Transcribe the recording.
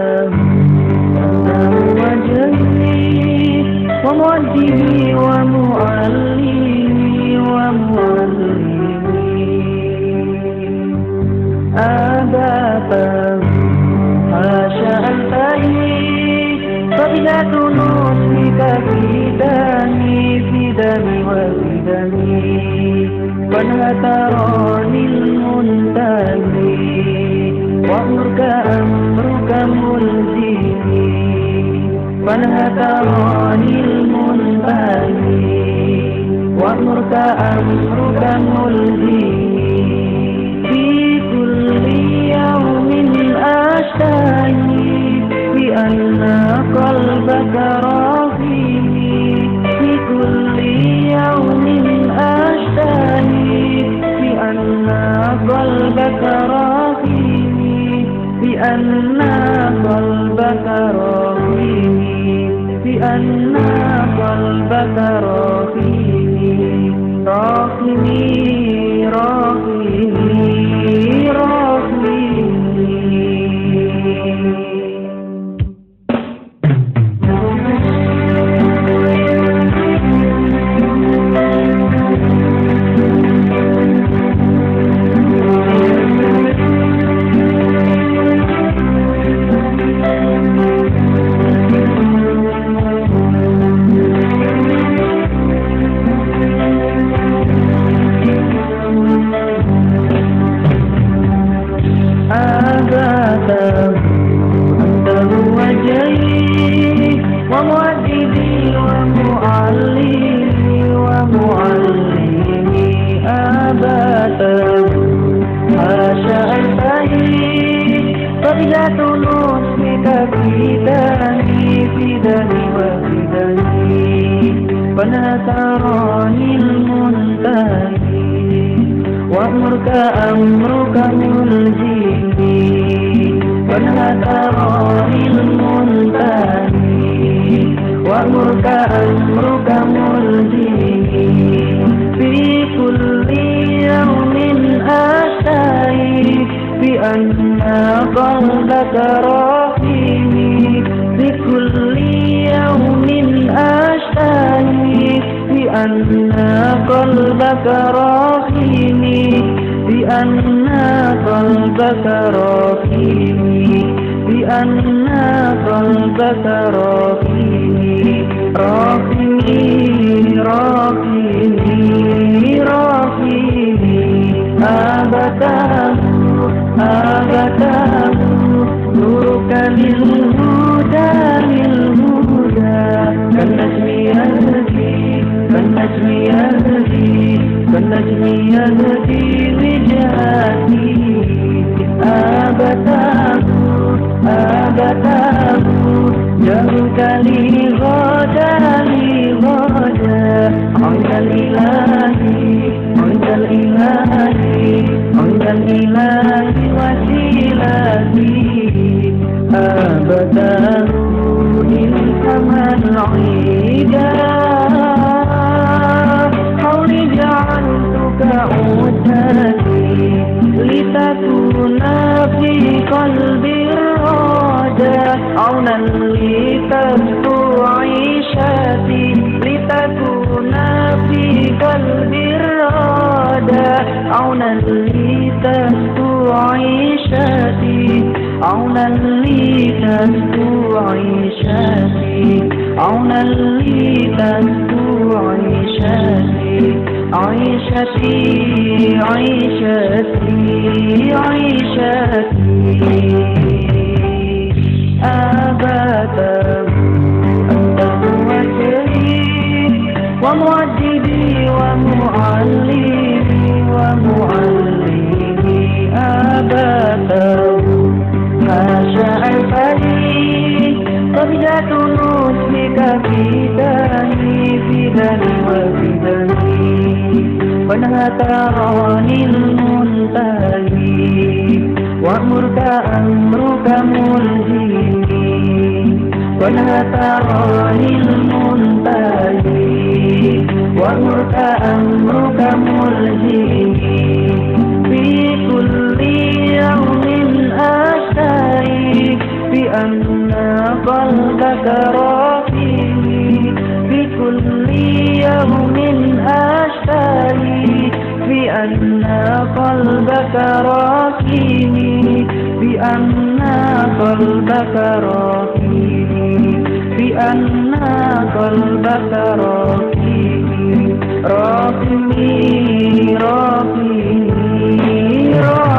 أنت وجهي ومؤدبي ومعلمي أبدا حاشا أنتهي فضيلة نصفك في دمي وفي دمي ولا تراني المنتهي وأمرك أمرك ملزمي ولا تراني المنتهي وأمرك أمرك ملزمي في كل يوم أشتهي بأن قلبك راضيني في كل يوم أشتهي بأن قلبك راضيني بأن قلبك راضيني بأن قلبك راضيني راضيني راضيني أنت وجهي ومؤدبي ومعلمي أبدا حاشا أنتهي فضيلة نصفك في دمي وفي دمي ولا تراني المنتهي وأمرك أمرك ملزمي ولا تراني المنتهي وأمرك أمرك ملزمي في كل يوم أشتهي بأن قلبك راضيني في كل يوم أشتهي بأن قلبك راضيني بأن قلبك راضيني بأن قلبك راضيني راضيني راضيني راضيني أبدا نورك للهدى كالنجم يهدي وجهتي أبدا جاءك لي غدا عند الإله وسيلتي أبدا إلهما العيدا حولي جعلتك عودتي لتكون في قلبي الرجاء عونا لتسكو عيشتي لتكون في قلبي الرجاء عونا لتسكو عيشتي عونا لتسكو عيشتي عونا لتسكو عيشتي أبدا أنت وجهي ومؤدبي ومعلمي أبدا حاشا أنتهي فضيلة نصفك في دمي وفي دمي ولا تراني المنتهي وأمرك أمرك ملزمي ولا تراني المنتهي وأمرك أمرك ملزمي في كل يوم أشتهي بأن قلبك راقي في كل يوم أشتهي بأن قلبك راقي بأن قلبك راقي بأن قلبك راقي راقي راقي راقي